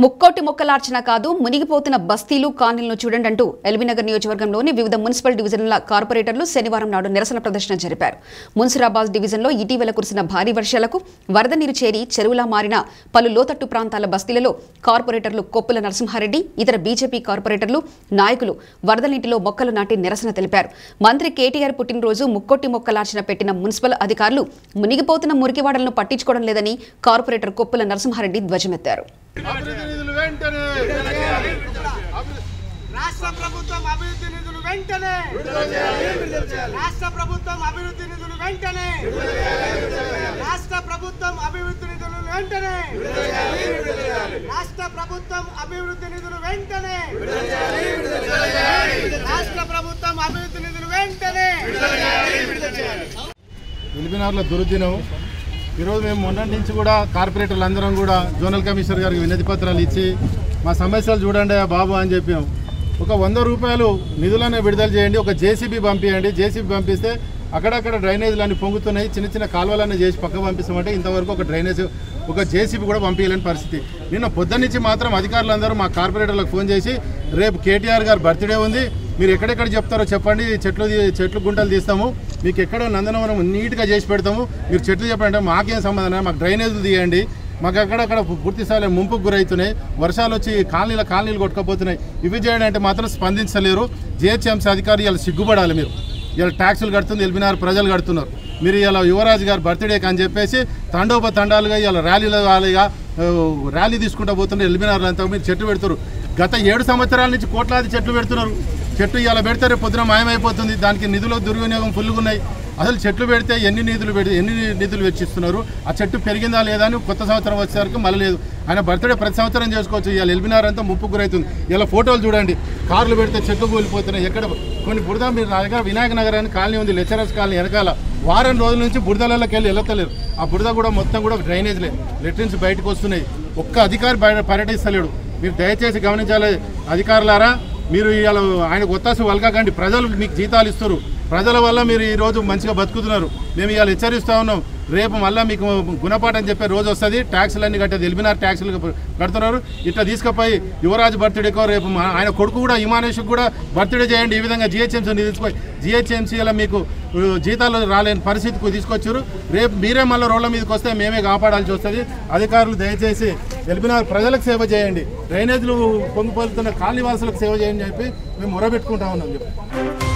ముక్కోటి మొక్కలార్చన కాదు మునిగిపోతున్న బస్తీలు కాలనీలను చూడండి అంటూ ఎల్బీనగర్ నియోజకవర్గంలోని వివిధ మున్సిపల్ డివిజన్ల కార్పొరేటర్లు శనివారం నాడు నిరసన ప్రదర్శన జరిపారు. మున్సిరాబాద్ డివిజన్లో ఇటీవల కురిసిన భారీ వర్షాలకు వరద నీరు చేరి చెరువులా మారిన పలు లోతట్టు ప్రాంతాల బస్తీలలో కార్పొరేటర్లు కొప్పుల నరసింహారెడ్డి ఇతర బీజేపీ కార్పొరేటర్లు నాయకులు వరద నీటిలో మొక్కలు నాటి నిరసన తెలిపారు. మంత్రి కేటీఆర్ పుట్టినరోజు ముక్కోటి మొక్కలార్చన పెట్టిన మున్సిపల్ అధికారులు మునిగిపోతున్న మురికివాడలను పట్టించుకోవడం లేదని కార్పొరేటర్ కొప్పుల నరసింహారెడ్డి ధ్వజమెత్తారు. రాష్ట్ర ప్రభుత్వం అభివృద్ధి నిధులు వెంటనే రాష్ట్ర ప్రభుత్వం అభివృద్ధి నిధులు వెంటనే రాష్ట్ర ప్రభుత్వం అభివృద్ధి నిధులు వెంటనే రాష్ట్ర ప్రభుత్వం అభివృద్ధి నిధులు వెంటనే రాష్ట్ర ప్రభుత్వం అభివృద్ధి నిధులు వెంటనే ఎల్బీనగర్లో దుర్దినం. ఈరోజు మేము మొన్నటి నుంచి కూడా కార్పొరేటర్లు అందరం కూడా జోనల్ కమిషనర్ గారికి వినతి పత్రాలు ఇచ్చి మా సమస్యలు చూడండి బాబు అని చెప్పాం. ఒక 100 రూపాయలు నిధులనే విడుదల చేయండి, ఒక జేసీబీ పంపించండి. జేసీబీ పంపిస్తే అక్కడక్కడ డ్రైనేజీలు అన్నీ పొంగుతున్నాయి, చిన్న చిన్న కాలువలన్నీ చేసి పక్క పంపిస్తామంటే ఇంతవరకు ఒక జేసీబీ కూడా పంపించలేని పరిస్థితి. నిన్న పొద్దున్నుంచి మాత్రం అధికారులందరూ మా కార్పొరేటర్లకు ఫోన్ చేసి రేపు కేటీఆర్ గారు బర్త్డే ఉంది, మీరు ఎక్కడెక్కడ చెప్తారో చెప్పండి, చెట్లు గుంటలు తీస్తాము, మీకు ఎక్కడో నందనవనం నీట్గా చేసి పెడతాము, మీరు చెట్లు చెప్పండి. మాకేం సంబంధం, మాకు డ్రైనేజీలు తీయండి, మాకు అక్కడక్కడ పూర్తి స్థాయిలో ముంపుకు గురవుతున్నాయి, వర్షాలు వచ్చి కాలనీలు కొట్టుకపోతున్నాయి, ఇవి చేయడం అంటే మాత్రం స్పందించలేరు. జిహెచ్ఎంసీ అధికారులు ఇలా సిగ్గుపడాలి. మీరు ఇలా ట్యాక్సులు కడుతుంది, ఎల్బీనగర్ ప్రజలు కడుతున్నారు. మీరు ఇలా యువరాజు గారు బర్త్డేకి అని చెప్పేసి తండోపతండాలుగా ఇలా ర్యాలీ తీసుకుంటూ పోతున్నారు. ఎల్బీనగర్ అంతా మీరు చెట్లు పెడుతున్నారు. గత 7 సంవత్సరాల నుంచి కోట్లాది చెట్లు పెడుతున్నారు. చెట్టు ఇలా పెడితే రేపు పొద్దున మాయమైపోతుంది. దానికి నిధుల దుర్వినియోగం ఫుల్గా ఉన్నాయి. అసలు చెట్లు పెడితే ఎన్ని నిధులు వెచ్చిస్తున్నారు, ఆ చెట్టు పెరిగిందా లేదా అని కొత్త సంవత్సరం వచ్చేసరికి మళ్ళీ లేదు. ఆయన బర్త్డే ప్రతి సంవత్సరం చేసుకోవచ్చు. ఇలా ఎల్బీనగర్ అంతా ముప్పు గురవుతుంది. ఇలా ఫోటోలు చూడండి, కార్లు పెడితే చెట్లు కూలిపోతున్నాయి. ఎక్కడ కొన్ని బురద, మీరు నా దగ్గర వినాయక నగర్ అని కాలనీ ఉంది, లెక్చరర్స్ కాలనీ వెనకాల వారం రోజుల నుంచి బురదలకి వెళ్తలేరు. ఆ బురద కూడా మొత్తం కూడా డ్రైనేజ్లే, లెట్రిన్స్ బయటకు వస్తున్నాయి. ఒక్క అధికారి పర్యటిస్తలేడు. మీరు దయచేసి గమనించాలి అధికారులారా. మీరు ఇలా ఆయనకు ఒత్తాసు వలకకండి. ప్రజలు మీకు జీతాలు ఇస్తారు, ప్రజల వల్ల మీరు ఈరోజు మంచిగా బతుకుతున్నారు. మేము ఇవాళ హెచ్చరిస్తూ ఉన్నాం, రేపు మళ్ళీ మీకు గుణపాఠం చెప్పే రోజు వస్తుంది. ట్యాక్సులన్నీ కట్టేది ఎల్బీనగర్ ట్యాక్సులు కడుతున్నారు. ఇట్లా తీసుకుపోయి యువరాజు బర్త్డేకో రేపు ఆయన కొడుకు కూడా హిమానేష్కి కూడా బర్త్డే చేయండి. ఈ విధంగా జిహెచ్ఎంసీని తీసుకొని జిహెచ్ఎంసీలో మీకు జీతాలు రాలేని పరిస్థితికి తీసుకొచ్చారు. రేపు మీరే మళ్ళీ రోడ్ల మీదకి వస్తే మేమే కాపాడాల్సి వస్తుంది. అధికారులు దయచేసి ఎల్బీనగర్ ప్రజలకు సేవ చేయండి, డ్రైనేజీలు పొంగిపోతున్న కాలనీ వాసులకు సేవ చేయండి చెప్పి మేము మొరబెట్టుకుంటా ఉన్నాం చెప్పి.